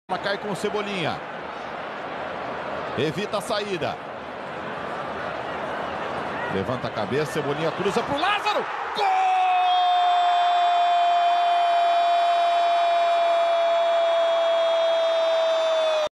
Ela cai com o Cebolinha. Evita a saída. Levanta a cabeça, Cebolinha cruza pro Lázaro. Gol!